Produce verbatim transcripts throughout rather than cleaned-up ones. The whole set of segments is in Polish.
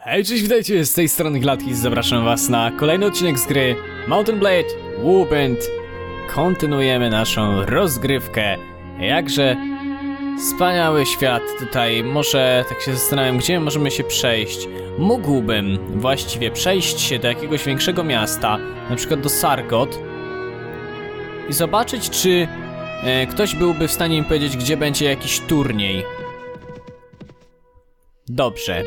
Hej, cześć, witajcie, z tej strony Gladkis, zapraszam was na kolejny odcinek z gry Mount and Blade Warband. Kontynuujemy naszą rozgrywkę. Jakże wspaniały świat tutaj, może tak się zastanawiam, gdzie możemy się przejść. Mógłbym właściwie przejść się do jakiegoś większego miasta, na przykład do Sargot, i zobaczyć, czy e, ktoś byłby w stanie mi powiedzieć, gdzie będzie jakiś turniej. Dobrze.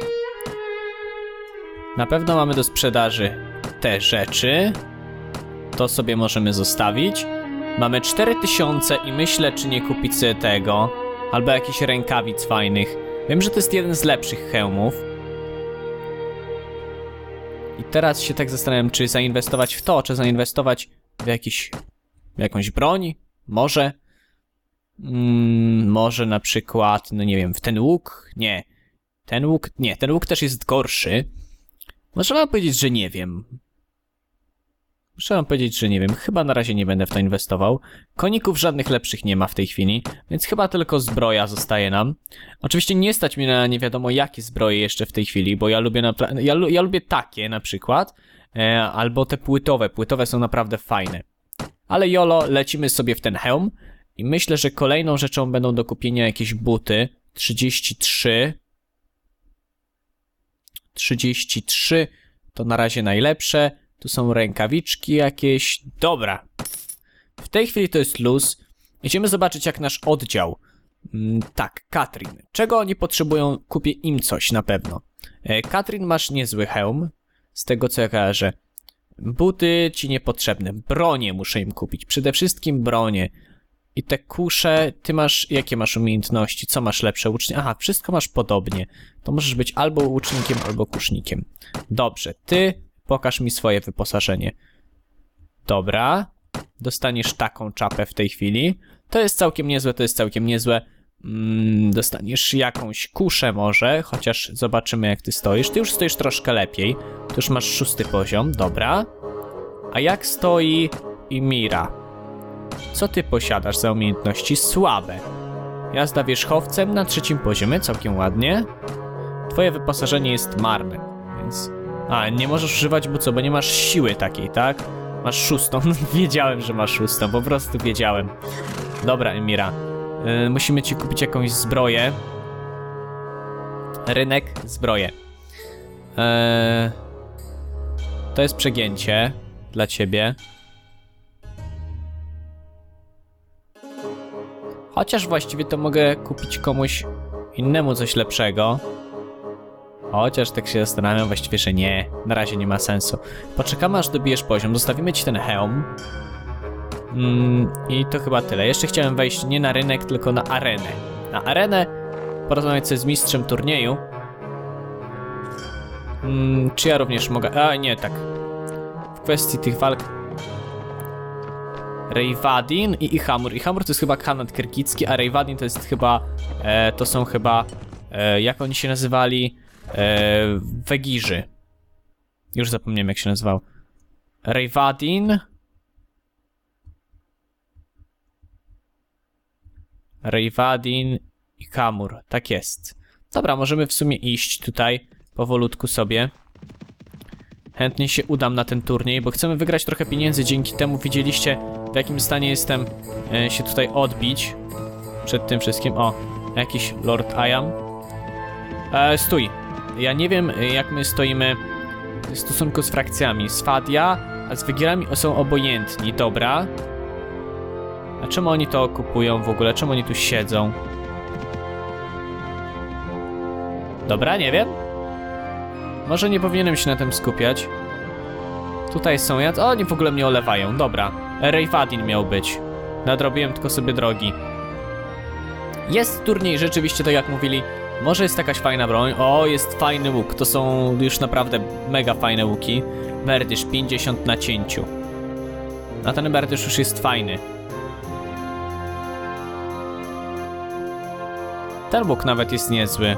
Na pewno mamy do sprzedaży te rzeczy. To sobie możemy zostawić. Mamy cztery tysiące i myślę, czy nie kupić sobie tego. Albo jakichś rękawic fajnych. Wiem, że to jest jeden z lepszych hełmów. I teraz się tak zastanawiam, czy zainwestować w to, czy zainwestować w jakiś, w jakąś broń. Może. Mm, może na przykład, no nie wiem, w ten łuk? Nie. Ten łuk, nie, ten łuk też jest gorszy. Muszę wam powiedzieć, że nie wiem. Muszę wam powiedzieć, że nie wiem. Chyba na razie nie będę w to inwestował. Koników żadnych lepszych nie ma w tej chwili, więc chyba tylko zbroja zostaje nam. Oczywiście nie stać mi na nie wiadomo jakie zbroje jeszcze w tej chwili, bo ja lubię, na, ja, ja lubię takie na przykład, e, albo te płytowe. Płytowe są naprawdę fajne. Ale jolo, lecimy sobie w ten hełm i myślę, że kolejną rzeczą będą do kupienia jakieś buty. trzydzieści trzy. trzydzieści trzy to na razie najlepsze. Tu są rękawiczki jakieś. Dobra. W tej chwili to jest luz. Idziemy zobaczyć, jak nasz oddział. Mm, tak, Katrin. Czego oni potrzebują? Kupię im coś na pewno. E, Katrin, masz niezły hełm. Z tego co ja kojarzę. Buty ci niepotrzebne. Bronie muszę im kupić. Przede wszystkim bronie. I te kusze, ty masz, jakie masz umiejętności? Co masz lepsze? Łucznie? Aha, wszystko masz podobnie. To możesz być albo łucznikiem, albo kusznikiem. Dobrze, ty pokaż mi swoje wyposażenie. Dobra. Dostaniesz taką czapę w tej chwili. To jest całkiem niezłe, to jest całkiem niezłe. Mm, dostaniesz jakąś kuszę może, chociaż zobaczymy, jak ty stoisz. Ty już stoisz troszkę lepiej. Tu już masz szósty poziom, dobra. A jak stoi Ymira? Co ty posiadasz za umiejętności? Słabe. Jazda wierzchowcem na trzecim poziomie, całkiem ładnie. Twoje wyposażenie jest marne, więc... A, nie możesz używać, bo co, bo nie masz siły takiej, tak? Masz szóstą, wiedziałem, że masz szóstą, po prostu wiedziałem. Dobra, Emira. Yy, musimy ci kupić jakąś zbroję. Rynek, zbroję. Yy... To jest przegięcie dla ciebie. Chociaż właściwie to mogę kupić komuś innemu coś lepszego. Chociaż tak się zastanawiam, właściwie, że nie. Na razie nie ma sensu. Poczekamy, aż dobijesz poziom. Zostawimy ci ten hełm. Mm, I to chyba tyle. Jeszcze chciałem wejść nie na rynek, tylko na arenę. Na arenę porozmawiać sobie z mistrzem turnieju. Mm, czy ja również mogę... A, nie, tak. W kwestii tych walk... Rejwadin i Ihamur. Ihamur to jest chyba Khanat Kyrkicki, a Rejwadin to jest chyba... E, to są chyba... E, jak oni się nazywali? E, Wegirzy. Już zapomniałem, jak się nazywał. Rejwadin. Rejwadin i Ihamur. Tak jest. Dobra, możemy w sumie iść tutaj powolutku sobie. Chętnie się udam na ten turniej, bo chcemy wygrać trochę pieniędzy. Dzięki temu widzieliście, w jakim stanie jestem e, się tutaj odbić przed tym wszystkim. O, jakiś Lord Iam. E, stój. Ja nie wiem, jak my stoimy w stosunku z frakcjami. Swadia, a z Wegirami są obojętni. Dobra. A czemu oni to kupują w ogóle? Czemu oni tu siedzą? Dobra, nie wiem. Może nie powinienem się na tym skupiać. Tutaj są jacy... O, oni w ogóle mnie olewają. Dobra. Rejwadin miał być. Nadrobiłem tylko sobie drogi. Jest turniej, rzeczywiście, tak jak mówili. Może jest jakaś fajna broń. O, jest fajny łuk. To są już naprawdę mega fajne łuki. Berdysz pięćdziesiąt na cięciu. A ten berdysz już jest fajny. Ten łuk nawet jest niezły.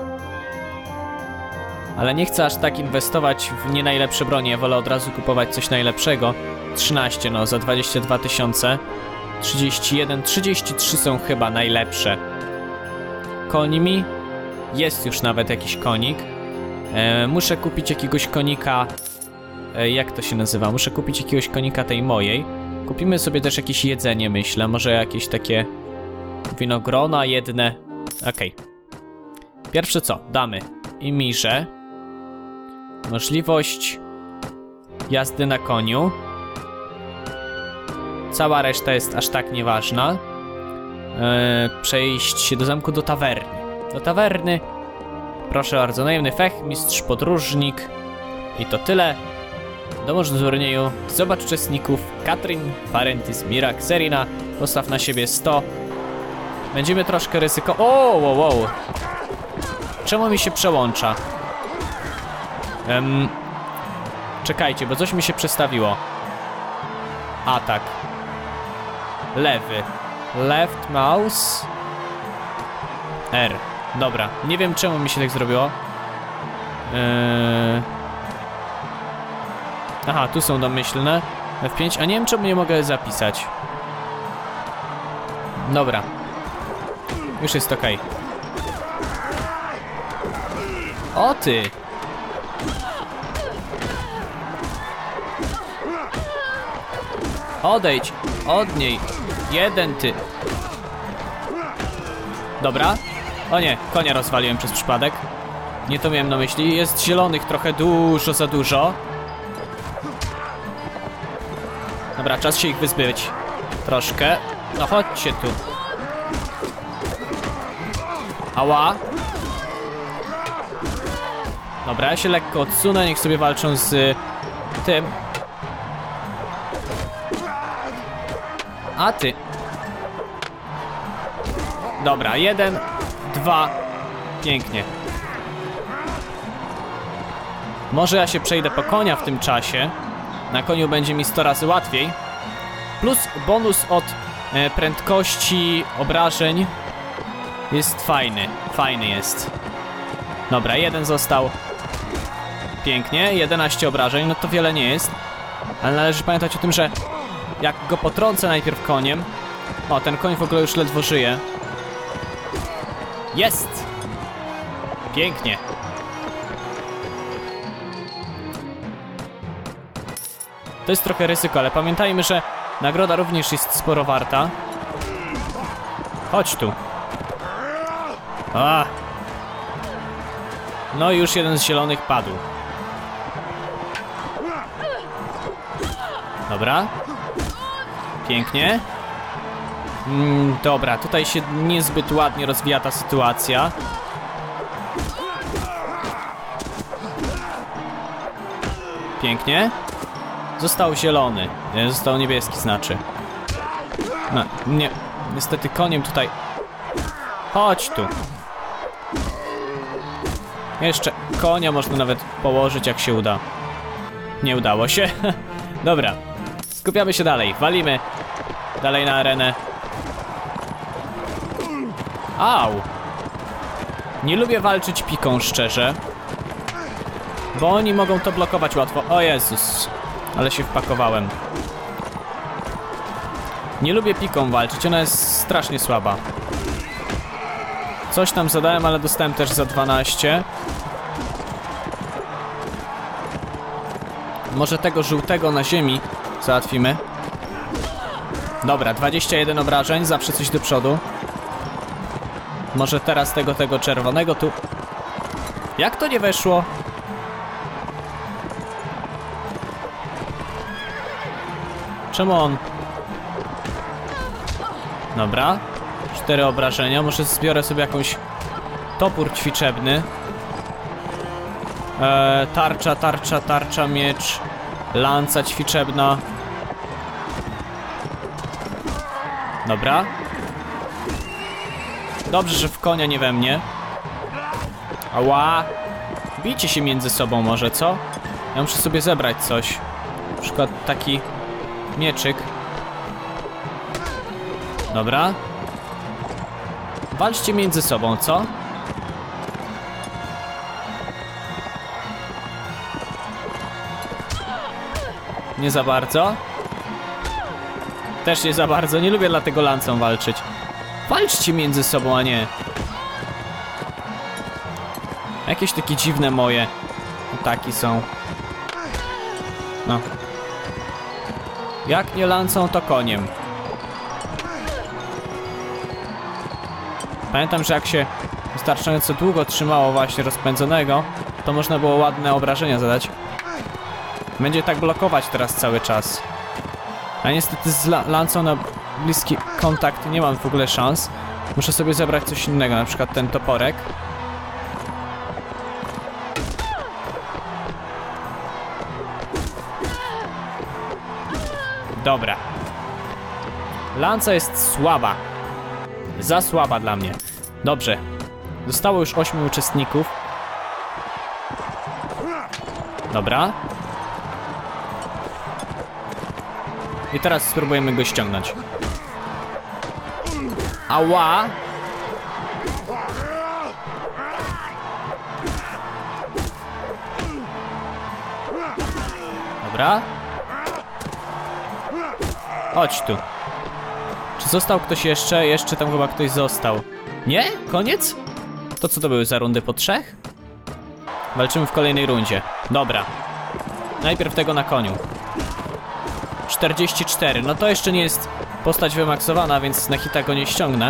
Ale nie chcę aż tak inwestować w nie najlepsze bronie. Ja wolę od razu kupować coś najlepszego. trzynaście, no, za dwadzieścia dwa tysiące. trzydzieści jeden, trzydzieści trzy są chyba najlepsze. Konimi? Jest już nawet jakiś konik. E, muszę kupić jakiegoś konika. E, jak to się nazywa? Muszę kupić jakiegoś konika tej mojej. Kupimy sobie też jakieś jedzenie, myślę. Może jakieś takie winogrona jedne. Okej. Okay. Pierwsze co? Damy Imirze możliwość jazdy na koniu. Cała reszta jest aż tak nieważna. Eee, przejść się do zamku, do tawerny. Do tawerny. Proszę bardzo, najemny fech, mistrz podróżnik. I to tyle. Dołącz do turnieju. Zobacz uczestników. Katrin, Farentis, Mirak, Serina. Postaw na siebie sto. Będziemy troszkę ryzyko... O, wow, wow. Czemu mi się przełącza? Um, czekajcie, bo coś mi się przestawiło. Atak. Lewy. Left mouse. R. Dobra, nie wiem czemu mi się tak zrobiło. Eee... Aha, tu są domyślne. F pięć, a nie wiem czemu nie mogę zapisać. Dobra. Już jest okej. O ty! Odejdź od niej. Jeden ty. Dobra. O nie, konia rozwaliłem przez przypadek. Nie to miałem na myśli. Jest zielonych trochę dużo za dużo. Dobra, czas się ich wyzbyć. Troszkę. No chodźcie tu. Ała. Dobra, ja się lekko odsunę, niech sobie walczą z tym. A ty. Dobra, jeden, dwa. Pięknie. Może ja się przejdę po konia w tym czasie. Na koniu będzie mi sto razy łatwiej. Plus bonus od e, prędkości obrażeń jest fajny. Fajny jest. Dobra, jeden został. Pięknie, jedenaście obrażeń, no to wiele nie jest. Ale należy pamiętać o tym, że jak go potrącę najpierw koniem... O, ten koń w ogóle już ledwo żyje. Jest! Pięknie. To jest trochę ryzyko, ale pamiętajmy, że nagroda również jest sporo warta. Chodź tu. A. No i już jeden z zielonych padł. Dobra. Pięknie. Mm, dobra, tutaj się niezbyt ładnie rozwija ta sytuacja. Pięknie. Został zielony. Nie, został niebieski, znaczy. No, nie. Niestety koniem tutaj... Chodź tu. Jeszcze konia można nawet położyć, jak się uda. Nie udało się. Dobra. Skupiamy się dalej. Walimy. Dalej na arenę. Au. Nie lubię walczyć piką, szczerze. Bo oni mogą to blokować łatwo. O Jezus. Ale się wpakowałem. Nie lubię piką walczyć, ona jest strasznie słaba. Coś tam zadałem, ale dostałem też za dwanaście. Może tego żółtego na ziemi załatwimy. Dobra, dwadzieścia jeden obrażeń, zawsze coś do przodu. Może teraz tego, tego czerwonego tu. Jak to nie weszło? Czemu on? Dobra. Cztery obrażenia. Może zbiorę sobie jakąś topór ćwiczebny. Eee, tarcza, tarcza, tarcza, miecz. Lanca ćwiczebna. Dobra. Dobrze, że w konia, nie we mnie. Ała. Bijcie się między sobą może, co? Ja muszę sobie zebrać coś. Na przykład taki mieczyk. Dobra. Walczcie między sobą, co? Nie za bardzo. Też nie za bardzo. Nie lubię dlatego lancą walczyć. Walczcie między sobą, a nie. Jakieś takie dziwne moje ataki są. No. Jak nie lancą, to koniem. Pamiętam, że jak się wystarczająco długo trzymało właśnie rozpędzonego, to można było ładne obrażenia zadać. Będzie tak blokować teraz cały czas. A niestety z la lancą na bliski kontakt nie mam w ogóle szans. Muszę sobie zebrać coś innego, na przykład ten toporek. Dobra. Lanca jest słaba. Za słaba dla mnie. Dobrze. Zostało już ośmiu uczestników. Dobra. I teraz spróbujemy go ściągnąć. Ała! Dobra. Chodź tu. Czy został ktoś jeszcze? Jeszcze tam chyba ktoś został. Nie? Koniec? To co to były za rundy po trzech? Walczymy w kolejnej rundzie. Dobra. Najpierw tego na koniu. czterdzieści cztery. No to jeszcze nie jest postać wymaksowana, więc na hita go nie ściągnę.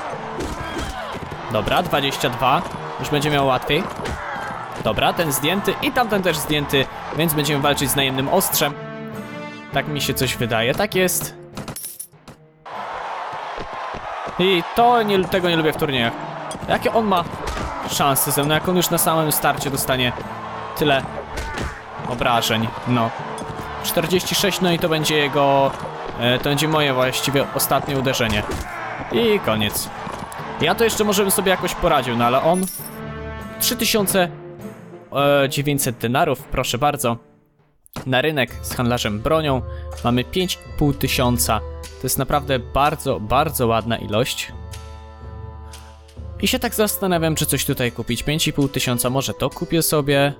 Dobra, dwadzieścia dwa. Już będzie miał łatwiej. Dobra, ten zdjęty i tamten też zdjęty, więc będziemy walczyć z najemnym ostrzem. Tak mi się coś wydaje. Tak jest. I to nie, tego nie lubię w turniejach. Jakie on ma szanse ze mną, jak on już na samym starcie dostanie tyle obrażeń. No. czterdzieści sześć, no i to będzie jego... E, to będzie moje właściwie ostatnie uderzenie. I koniec. Ja to jeszcze może bym sobie jakoś poradził, no ale on... trzy tysiące dziewięćset denarów, proszę bardzo. Na rynek z handlarzem bronią mamy pięć i pół tysiąca. To jest naprawdę bardzo, bardzo ładna ilość. I się tak zastanawiam, czy coś tutaj kupić. pięć i pół tysiąca, może to kupię sobie.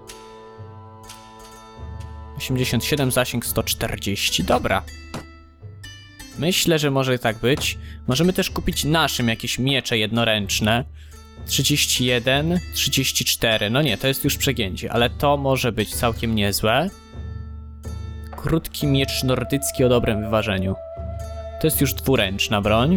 osiemdziesiąt siedem, zasięg sto czterdzieści, dobra. Myślę, że może tak być. Możemy też kupić naszym jakieś miecze jednoręczne. trzydzieści jeden, trzydzieści cztery, no nie, to jest już przegięcie, ale to może być całkiem niezłe. Krótki miecz nordycki o dobrym wyważeniu. To jest już dwuręczna broń.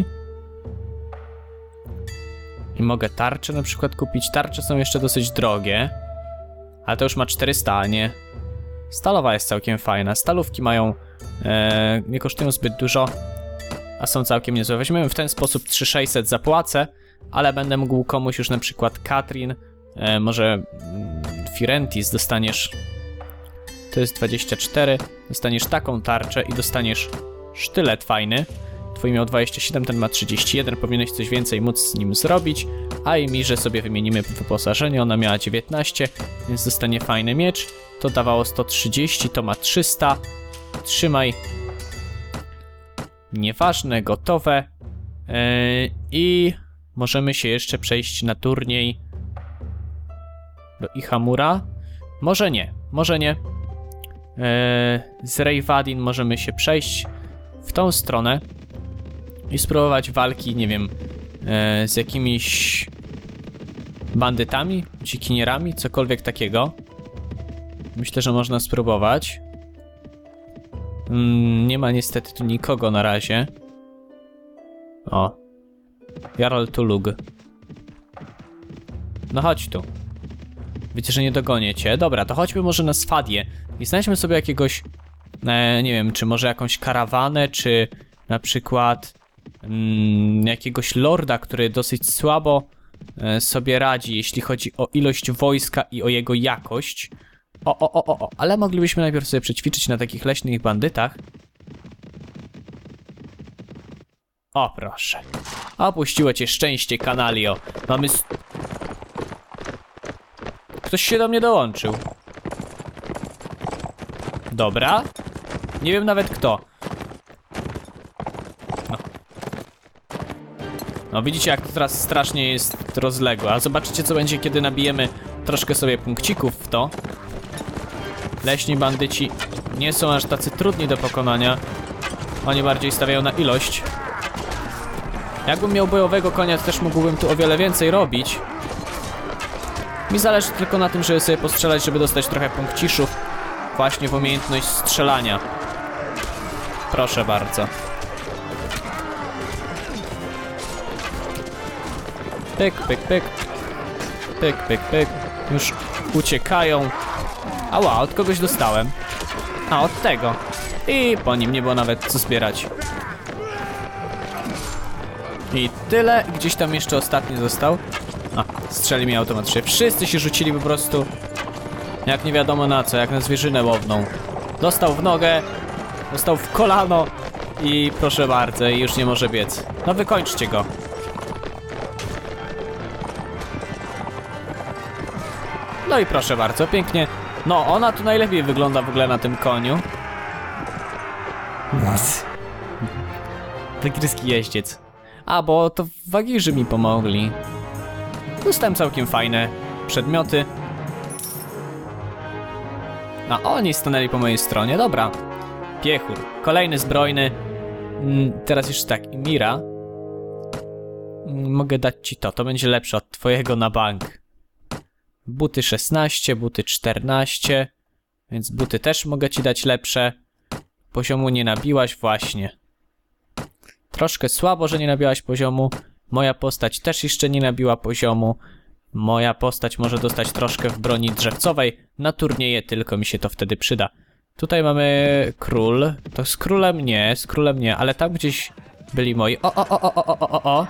I mogę tarcze na przykład kupić. Tarcze są jeszcze dosyć drogie. Ale to już ma czterysta, a nie. Stalowa jest całkiem fajna. Stalówki mają... E, nie kosztują zbyt dużo, a są całkiem niezłe. Weźmiemy w ten sposób trzy tysiące sześćset, zapłacę, ale będę mógł komuś już na przykład Katrin, e, może mm, Firentis dostaniesz... To jest dwadzieścia cztery. Dostaniesz taką tarczę i dostaniesz sztylet fajny. Twój miał dwadzieścia siedem, ten ma trzydzieści jeden. Powinieneś coś więcej móc z nim zrobić. A i Mirze sobie wymienimy wyposażenie. Ona miała dziewiętnaście, więc dostanie fajny miecz. To dawało sto trzydzieści, to ma trzysta. Trzymaj. Nieważne, gotowe. Yy, I możemy się jeszcze przejść na turniej do Ihamura. Może nie, może nie. Yy, z Rejwadin możemy się przejść w tą stronę i spróbować walki, nie wiem, yy, z jakimiś bandytami, uciekinierami, cokolwiek takiego. Myślę, że można spróbować. Mm, nie ma niestety tu nikogo na razie. O. Jarl Tulug. No chodź tu. Widzę, że nie dogonię cię. Dobra, to chodźmy może na Sfadię i znajdźmy sobie jakiegoś, e, nie wiem, czy może jakąś karawanę, czy na przykład mm, jakiegoś lorda, który dosyć słabo e, sobie radzi, jeśli chodzi o ilość wojska i o jego jakość. O, o, o, o, o, ale moglibyśmy najpierw sobie przećwiczyć na takich leśnych bandytach. O, proszę. Opuściło cię szczęście, kanalio. Mamy... St Ktoś się do mnie dołączył. Dobra. Nie wiem nawet kto. No. No widzicie, jak to teraz strasznie jest rozległe. A zobaczycie, co będzie, kiedy nabijemy troszkę sobie punkcików w to. Leśni bandyci nie są aż tacy trudni do pokonania. Oni bardziej stawiają na ilość. Jakbym miał bojowego konia, to też mógłbym tu o wiele więcej robić. Mi zależy tylko na tym, żeby sobie postrzelać, żeby dostać trochę punkciszów właśnie w umiejętność strzelania. Proszę bardzo. Pyk, pyk, pyk. Pyk, pyk, pyk. Już uciekają. Ała, od kogoś dostałem. A, od tego. I po nim nie było nawet co zbierać. I tyle. Gdzieś tam jeszcze ostatni został. A, strzeli mi automatycznie. Wszyscy się rzucili po prostu jak nie wiadomo na co, jak na zwierzynę łowną. Dostał w nogę, dostał w kolano i proszę bardzo, i już nie może biec. No wykończcie go. No i proszę bardzo, pięknie. No, ona tu najlepiej wygląda w ogóle na tym koniu. Tygryski jeździec. A, bo to wagirzy mi pomogli. Dostałem całkiem fajne przedmioty. A oni stanęli po mojej stronie, dobra. Piechur, kolejny zbrojny. Teraz już tak, Mira. Mogę dać ci to, to będzie lepsze od twojego na bank. Buty szesnaście, buty czternaście. Więc buty też mogę ci dać lepsze. Poziomu nie nabiłaś, właśnie. Troszkę słabo, że nie nabiłaś poziomu. Moja postać też jeszcze nie nabiła poziomu. Moja postać może dostać troszkę w broni drzewcowej. Na turnieje tylko mi się to wtedy przyda. Tutaj mamy król. To z królem nie, z królem nie, ale tam gdzieś byli moi. O, o, o, o, o, o, o, o.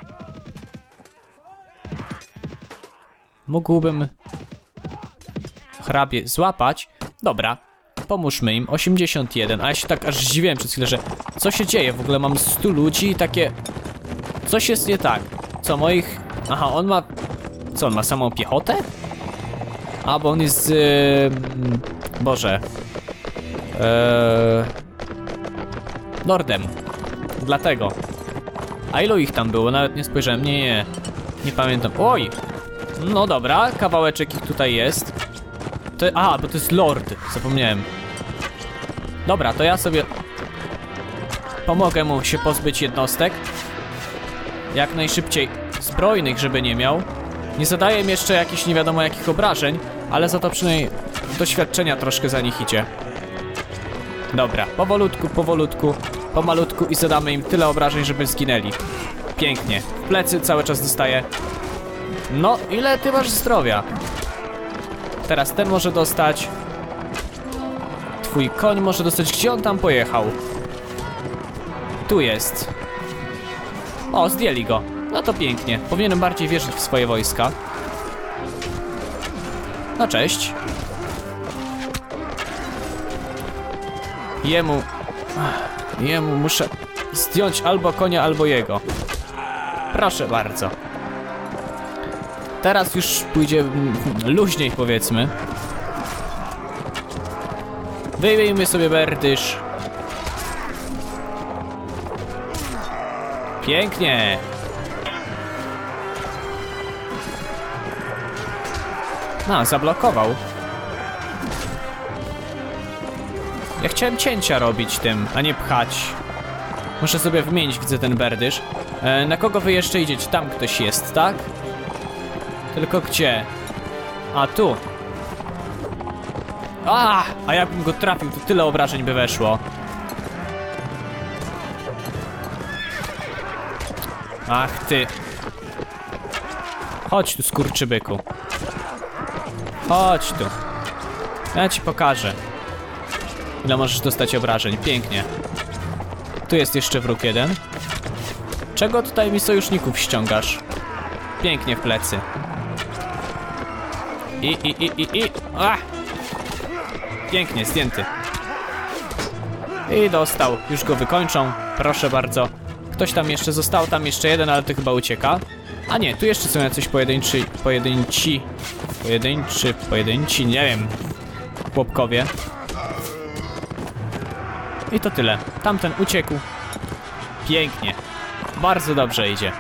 Mógłbym hrabie złapać. Dobra, pomóżmy im. osiemdziesiąt jeden, a ja się tak aż zdziwiłem przez chwilę, że co się dzieje? W ogóle mam stu ludzi i takie... Coś jest nie tak. Co, moich... Aha, on ma... Co, on ma samą piechotę? A, bo on jest z... Yy... Boże... Eee... Lordem. Dlatego. A ilu ich tam było? Nawet nie spojrzałem. Nie, nie. Nie pamiętam. Oj! No dobra, kawałeczek ich tutaj jest. To... Aha, bo to jest lord. Zapomniałem. Dobra, to ja sobie... Pomogę mu się pozbyć jednostek. Jak najszybciej zbrojnych, żeby nie miał. Nie zadaję im jeszcze jakichś nie wiadomo jakich obrażeń, ale za to przynajmniej doświadczenia troszkę za nich idzie. Dobra, powolutku, powolutku, pomalutku i zadamy im tyle obrażeń, żeby zginęli. Pięknie. W plecy cały czas dostaję. No, ile ty masz zdrowia? Teraz ten może dostać. Twój koń może dostać. Gdzie on tam pojechał? Tu jest. O, zdjęli go. No to pięknie. Powinienem bardziej wierzyć w swoje wojska. No cześć. Jemu... Jemu muszę zdjąć albo konia, albo jego. Proszę bardzo. Teraz już pójdzie luźniej, powiedzmy. Wyjmijmy sobie berdysz. Pięknie. No, zablokował. Ja chciałem cięcia robić tym, a nie pchać. Muszę sobie wymienić, widzę ten berdysz. E, na kogo wy jeszcze idziecie? Tam ktoś jest, tak? Tylko gdzie? A, tu. A, a jakbym go trafił, to tyle obrażeń by weszło. Ach ty. Chodź tu, skurczybyku. Chodź tu. Ja ci pokażę. Ile możesz dostać obrażeń. Pięknie. Tu jest jeszcze wróg jeden. Czego tutaj mi sojuszników ściągasz? Pięknie w plecy. I, i, i, i, i. Ach! Pięknie, zdjęty. I dostał. Już go wykończą. Proszę bardzo. Ktoś tam jeszcze został, tam jeszcze jeden, ale to chyba ucieka. A nie, tu jeszcze są jacyś pojedynczy, pojedynci, pojedynczy, pojedynci, nie wiem, chłopkowie. I to tyle. Tamten uciekł. Pięknie. Bardzo dobrze idzie.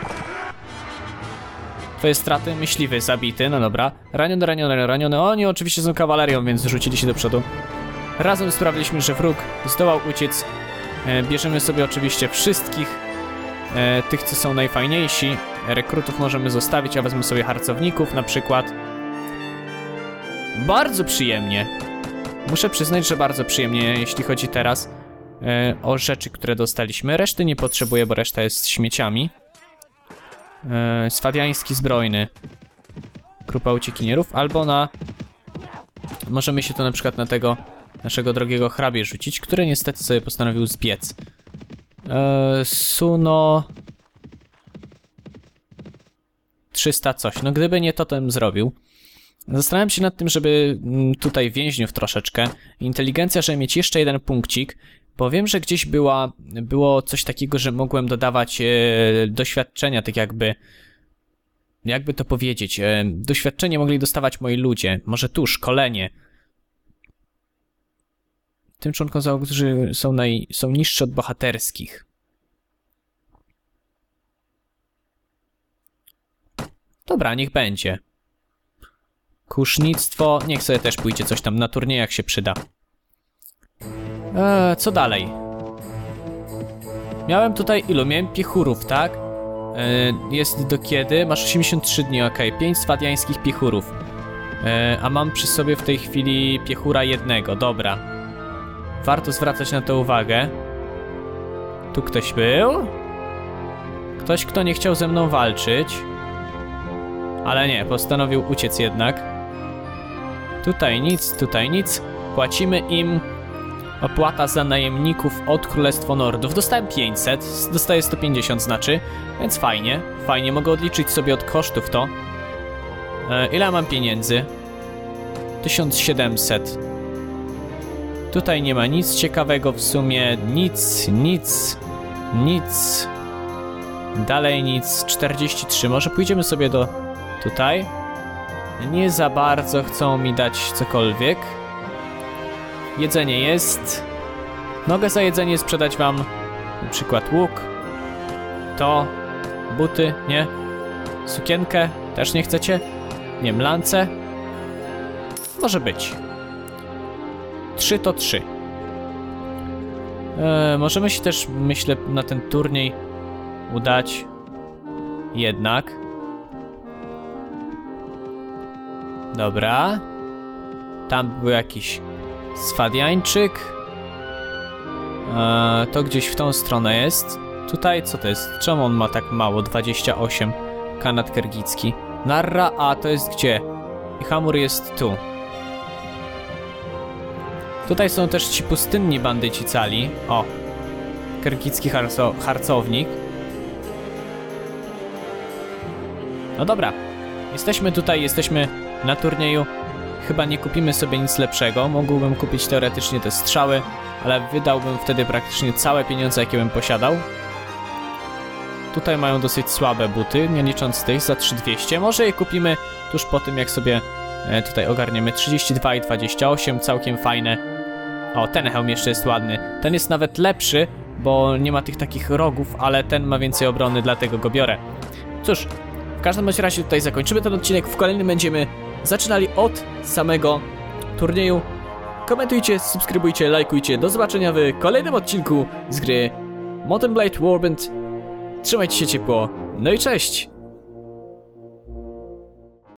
Twoje straty? Myśliwy, zabity, no dobra. Raniony, raniony, raniony. Oni oczywiście są kawalerią, więc rzucili się do przodu. Razem sprawiliśmy, że wróg zdołał uciec. E, bierzemy sobie oczywiście wszystkich. E, tych, co są najfajniejsi. Rekrutów możemy zostawić, a wezmę sobie harcowników na przykład. Bardzo przyjemnie. Muszę przyznać, że bardzo przyjemnie, jeśli chodzi teraz e, o rzeczy, które dostaliśmy. Reszty nie potrzebuję, bo reszta jest śmieciami. E, Swadiański zbrojny. Grupa uciekinierów. Albo na... Możemy się to na przykład na tego naszego drogiego hrabie rzucić, który niestety sobie postanowił zbiec. E, Suno... trzysta coś. No gdyby nie to, to bym zrobił. Zastanawiam się nad tym, żeby tutaj więźniów troszeczkę. Inteligencja, żeby mieć jeszcze jeden punkcik, bo wiem, że gdzieś była, było coś takiego, że mogłem dodawać e, doświadczenia, tak jakby... Jakby to powiedzieć? E, doświadczenie mogli dostawać moi ludzie. Może tu, szkolenie. Tym członkom załogi, którzy są, naj, są niższy od bohaterskich. Dobra, niech będzie. Kusznictwo, niech sobie też pójdzie coś tam na turniejach się przyda. Eee, co dalej? Miałem tutaj ilu? Miałem piechurów, tak? Eee, jest do kiedy? Masz osiemdziesiąt trzy dni, ok. pięć swadiańskich piechurów. Eee, a mam przy sobie w tej chwili piechura jednego, dobra. Warto zwracać na to uwagę. Tu ktoś był? Ktoś, kto nie chciał ze mną walczyć. Ale nie, postanowił uciec jednak. Tutaj nic, tutaj nic. Płacimy im opłata za najemników od Królestwo Nordów. Dostałem pięćset, dostaję sto pięćdziesiąt znaczy, więc fajnie. Fajnie, mogę odliczyć sobie od kosztów to. E, ile mam pieniędzy? tysiąc siedemset. Tutaj nie ma nic ciekawego w sumie. Nic, nic, nic. Dalej nic. czterdzieści trzy. Może pójdziemy sobie do... Tutaj. Nie za bardzo chcą mi dać cokolwiek. Jedzenie jest. Mogę za jedzenie sprzedać wam na przykład łuk. To. Buty, nie. Sukienkę, też nie chcecie. Nie wiem, lance. Może być. Trzy to trzy. Eee, możemy się też, myślę, na ten turniej udać. Jednak. Dobra. Tam był jakiś Swadiańczyk. Eee, to gdzieś w tą stronę jest. Tutaj co to jest? Czemu on ma tak mało? dwadzieścia osiem. Kanat Kergicki. Narra, a to jest gdzie? I Hamur jest tu. Tutaj są też ci pustynni bandyci cali. O. Kergicki harco harcownik. No dobra. Jesteśmy tutaj, jesteśmy na turnieju. Chyba nie kupimy sobie nic lepszego. Mógłbym kupić teoretycznie te strzały, ale wydałbym wtedy praktycznie całe pieniądze, jakie bym posiadał. Tutaj mają dosyć słabe buty, nie licząc tych, za trzy tysiące dwieście. Może je kupimy tuż po tym, jak sobie e, tutaj ogarniemy. trzydzieści dwa i dwadzieścia osiem, całkiem fajne. O, ten hełm jeszcze jest ładny. Ten jest nawet lepszy, bo nie ma tych takich rogów, ale ten ma więcej obrony, dlatego go biorę. Cóż, w każdym bądź razie tutaj zakończymy ten odcinek. W kolejnym będziemy zaczynali od samego turnieju. Komentujcie, subskrybujcie, lajkujcie. Do zobaczenia w kolejnym odcinku z gry Mount and Blade Warband. Trzymajcie się ciepło. No i cześć!